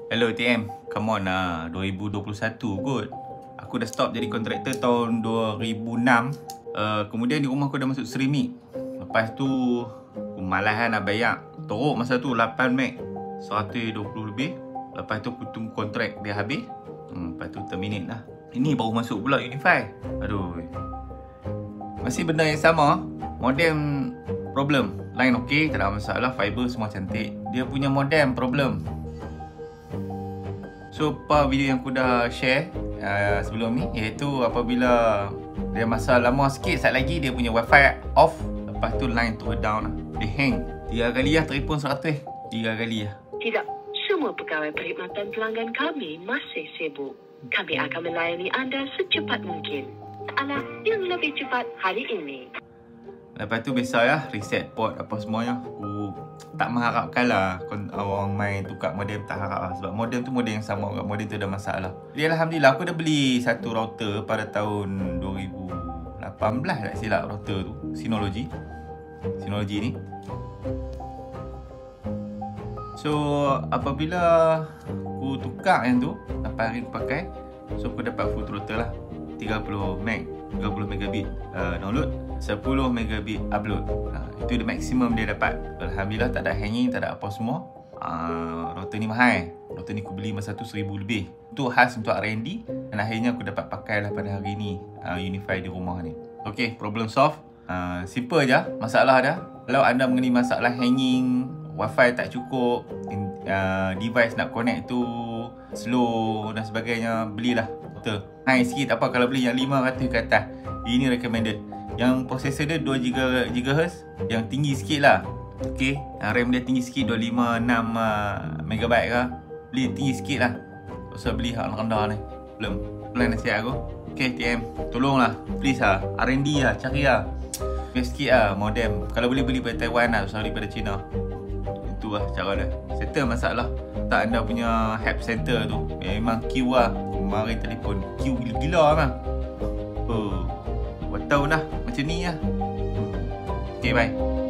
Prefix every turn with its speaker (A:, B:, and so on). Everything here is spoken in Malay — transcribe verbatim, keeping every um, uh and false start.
A: Hello T M, come on lah, dua ribu dua puluh satu kot. Aku dah stop jadi kontraktor tahun dua ribu enam. uh, Kemudian di rumah aku dah masuk Seremik. Lepas tu aku malas kan nak bayar. Teruk masa tu lapan meg, seratus dua puluh lebih. Lepas tu aku tunggu kontrak dia habis. hmm, Lepas tu terminate lah. Ini baru masuk pula Unify. Aduh, masih benda yang sama. Modem problem, line ok, tak ada masalah, fiber semua cantik. Dia punya modem problem. So, apa video yang aku dah share uh, sebelum ni, iaitu apabila dia masa lama sikit, saat lagi dia punya wifi off, lepas tu line turun down lah. Dia hang. Tiga kali lah telefon seratus. Tiga kali lah.
B: Tidak, semua pegawai perkhidmatan pelanggan kami masih sibuk. Kami akan melayani anda secepat mungkin. Alah, yang lebih cepat hari ini.
A: Lepas tu biasa lah, reset port apa semuanya. Aku tak mengharapkan lah orang main tukar modem, tak harap lah. Sebab modem tu modem yang sama, modem tu ada masalah. Jadi Alhamdulillah aku dah beli satu router pada tahun dua ribu lapan belas tak silap, router tu Synology. Synology ni. So apabila aku tukar yang tu, lapan hari aku pakai, so aku dapat full throttle lah. tiga puluh meg, tiga puluh megabit uh, download, sepuluh megabit upload. uh, Itu the maksimum dia dapat. Alhamdulillah tak ada hanging, tak ada apa semua. uh, Router ni mahal. Router ni aku beli masa tu seribu lebih. Itu khas untuk R and D. Dan akhirnya aku dapat pakai lah pada hari ni, uh, Unify di rumah ni. Okay, problem solve. uh, Simple je masalah dia. Kalau anda mengenai masalah hanging, wifi tak cukup, uh, device nak connect tu slow dan sebagainya, belilah router. High sikit tak apa, kalau beli yang lima ratus ke atas, ini recommended. Yang prosesor dia dua gigahertz, yang tinggi sikit lah. Okay, RAM dia tinggi sikit, dua lima enam megabyte ke. Beli tinggi sikit lah. Tak usah beli hak rendah ni. Belum, plan nasihat aku. Okay T M, tolonglah, please lah, R and D lah, cari lah best sikit lah modem. Kalau boleh beli pada Taiwan lah, usah beli pada China. Itu lah cara dia. Settle masalah. Tak anda punya help center tu, memang queue lah. Mari telefon queue gila-gila memang. Oh, buat tahu dah macam ni lah. Okay, bye.